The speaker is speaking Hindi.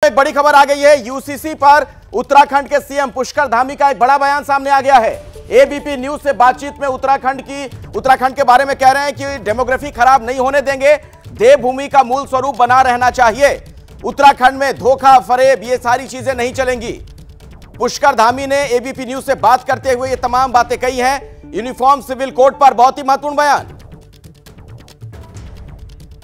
एक बड़ी खबर आ गई है। यूसीसी पर उत्तराखंड के सीएम पुष्कर धामी का एक बड़ा बयान सामने आ गया है। एबीपी न्यूज से बातचीत में उत्तराखंड के बारे में कह रहे हैं कि डेमोग्राफी खराब नहीं होने देंगे, देवभूमि का मूल स्वरूप बना रहना चाहिए। उत्तराखंड में धोखा फरेब ये सारी चीजें नहीं चलेंगी। पुष्कर धामी ने एबीपी न्यूज से बात करते हुए ये तमाम बातें कही हैं। यूनिफॉर्म सिविल कोड पर बहुत ही महत्वपूर्ण बयान।